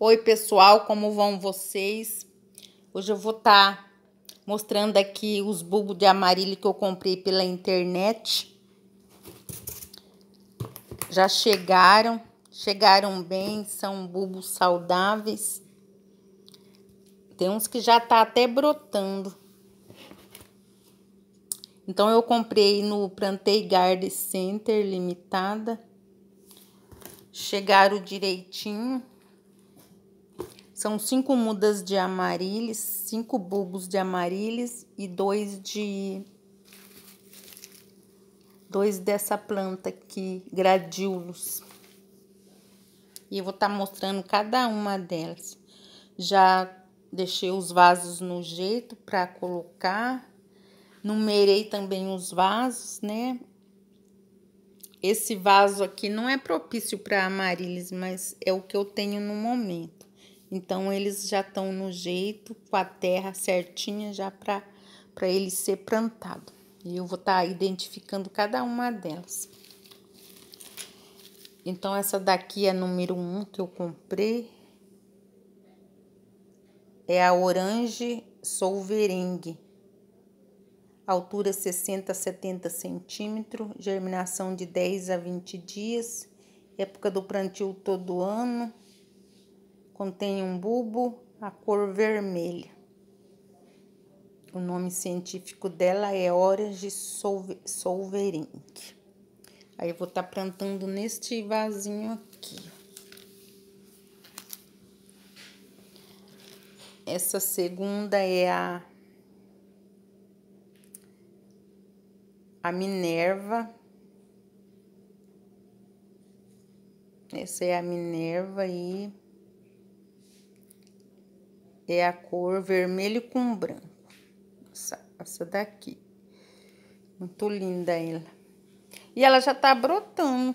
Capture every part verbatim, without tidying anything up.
Oi, pessoal, como vão vocês? Hoje eu vou estar tá mostrando aqui os bulbos de amarilo que eu comprei pela internet. Já chegaram, chegaram bem, são bulbos saudáveis. Tem uns que já tá até brotando. Então eu comprei no Plantei Garden Center Limitada. Chegaram direitinho. São cinco mudas de amaryllis, cinco bulbos de amaryllis e dois de... Dois dessa planta aqui, Gladiolus. E eu vou estar tá mostrando cada uma delas. Já deixei os vasos no jeito para colocar. Numerei também os vasos, né? Esse vaso aqui não é propício para amaryllis, mas é o que eu tenho no momento. Então, eles já estão no jeito, com a terra certinha, já para para ele ser plantado. E eu vou estar tá identificando cada uma delas. Então, essa daqui é a número um que eu comprei. É a Orange Solverengue. Altura sessenta a setenta centímetros, germinação de dez a vinte dias. Época do plantio todo ano. Contém um bulbo, a cor vermelha. O nome científico dela é Orange Solverengue. Aí eu vou estar tá plantando neste vasinho aqui. Essa segunda é a a Minerva. Essa é a Minerva aí. É a cor vermelho com branco. Essa, essa daqui. Muito linda ela. E ela já tá brotando.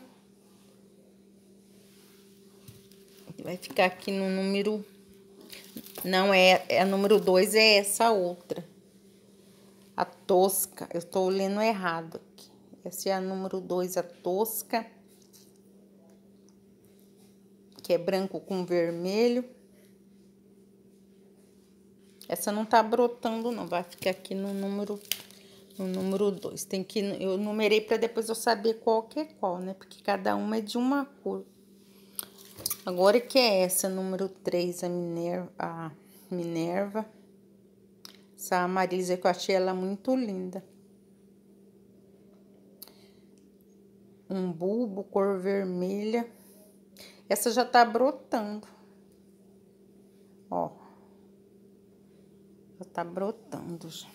Vai ficar aqui no número... Não é, é a número dois, é essa outra. A tosca. Eu tô lendo errado aqui. Essa é a número dois, a tosca. Que é branco com vermelho. Essa não tá brotando, não. Vai ficar aqui no número... No número dois. Tem que... Eu numerei para depois eu saber qual que é qual, né? Porque cada uma é de uma cor. Agora que é essa, número três, a Minerva. A Minerva. Essa amaryllis que eu achei ela muito linda. Um bulbo, cor vermelha. Essa já tá brotando. Ó. Já tá brotando já.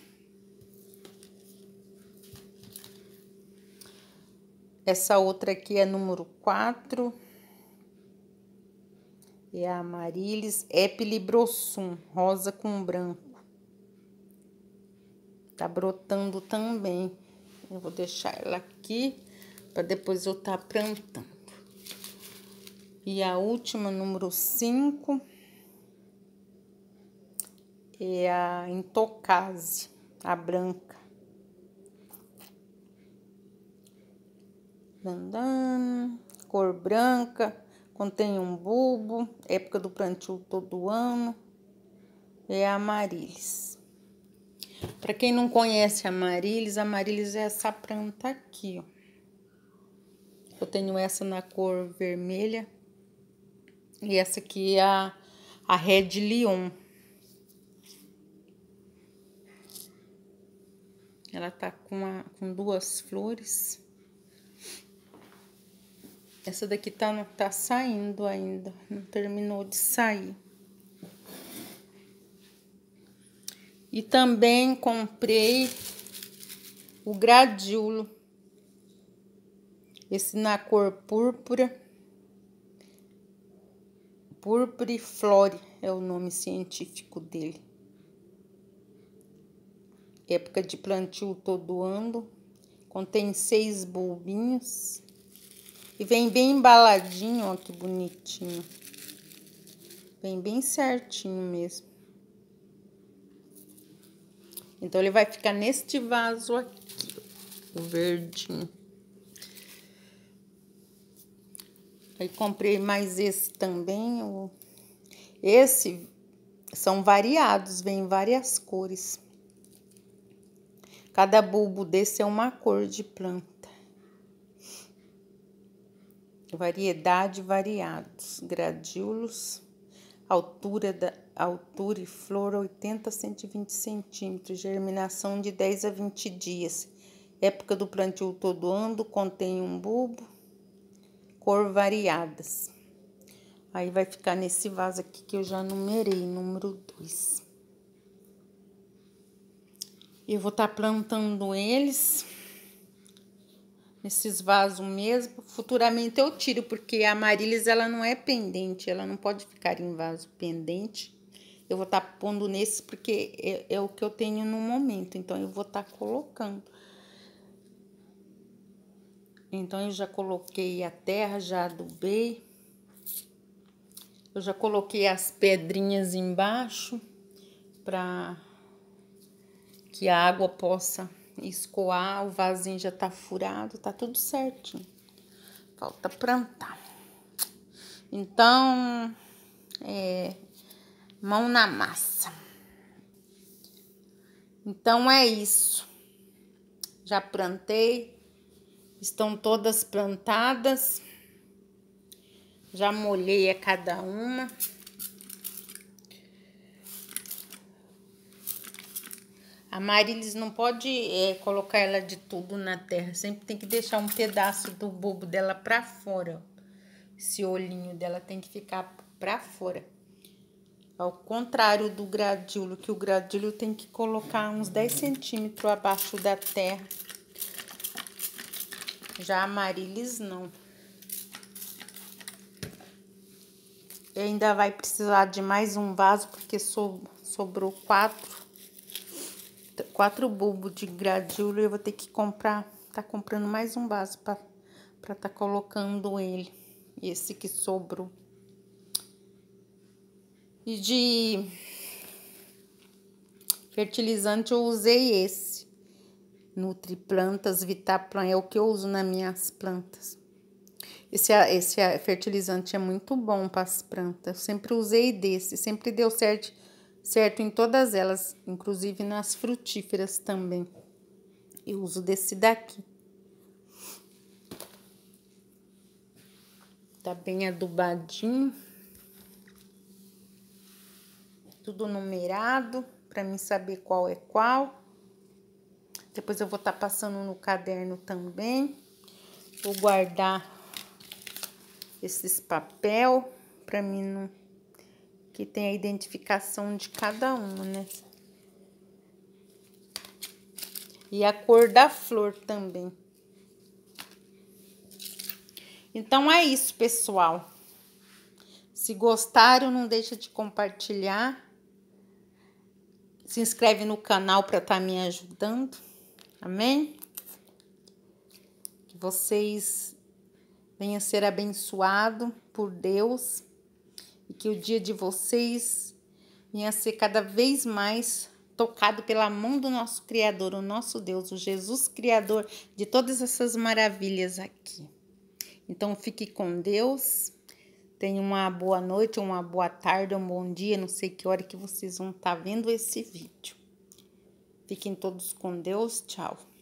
Essa outra aqui é número quatro. É a Amaryllis Epilibrossum, rosa com branco. Tá brotando também. Eu vou deixar ela aqui para depois eu tá plantando. E a última, número cinco, é a Intocase, a branca. Andando, cor branca, contém um bulbo, época do plantio todo ano. É a Amaryllis. Para quem não conhece a Amaryllis, a Amaryllis é essa planta aqui, ó. Eu tenho essa na cor vermelha. E essa aqui é a, a Red Lion. Ela tá com, a, com duas flores. Essa daqui tá, tá saindo ainda, não terminou de sair. E também comprei o Gladiolo. Esse na cor púrpura. Purpure Flore é o nome científico dele. Época de plantio todo ano. Contém seis bulbinhos. E vem bem embaladinho, ó, que bonitinho. Vem bem certinho mesmo. Então, ele vai ficar neste vaso aqui, ó, o verdinho. Aí, comprei mais esse também, o... Esse são variados, vem várias cores. Cada bulbo desse é uma cor de planta. Variedade variados, gradiolos, altura, da, altura e flor oitenta a cento e vinte centímetros, germinação de dez a vinte dias. Época do plantio todo ano, contém um bulbo, cor variadas. Aí vai ficar nesse vaso aqui que eu já numerei, número dois. Eu vou estar tá plantando eles nesses vasos mesmo. Futuramente eu tiro, porque a Amaryllis, ela não é pendente, ela não pode ficar em vaso pendente. Eu vou estar tá pondo nesse porque é, é o que eu tenho no momento, então eu vou estar tá colocando. Então eu já coloquei a terra, já adubei. Eu já coloquei as pedrinhas embaixo para que a água possa escoar. O vasinho já tá furado, tá tudo certinho. Falta plantar. Então, é, mão na massa. Então é isso. Já plantei. Estão todas plantadas. Já molhei a cada uma. A Amaryllis não pode é, colocar ela de tudo na terra. Sempre tem que deixar um pedaço do bulbo dela pra fora. Esse olhinho dela tem que ficar pra fora. Ao contrário do gradilo, que o gradilo tem que colocar uns dez centímetros abaixo da terra. Já a Amaryllis não. E ainda vai precisar de mais um vaso, porque so, sobrou quatro. Quatro bulbos de gradilo e eu vou ter que comprar, tá comprando mais um vaso para para tá colocando ele, esse que sobrou. E de fertilizante eu usei esse, Nutri Plantas Vitaplan, é o que eu uso nas minhas plantas. Esse, esse fertilizante é muito bom para as plantas, eu sempre usei desse, sempre deu certo, certo em todas elas, inclusive nas frutíferas também. Eu uso desse daqui. Tá bem adubadinho. Tudo numerado, para mim saber qual é qual. Depois eu vou estar tá passando no caderno também. Vou guardar esses papel para mim não, que tem a identificação de cada uma, né? E a cor da flor também. Então é isso, pessoal. Se gostaram, não deixa de compartilhar. Se inscreve no canal para estar tá me ajudando. Amém? Que vocês venham ser abençoados por Deus. E que o dia de vocês venha ser cada vez mais tocado pela mão do nosso Criador, o nosso Deus, o Jesus Criador de todas essas maravilhas aqui. Então, fique com Deus. Tenha uma boa noite, uma boa tarde, um bom dia. Não sei que hora que vocês vão estar vendo esse vídeo. Fiquem todos com Deus. Tchau.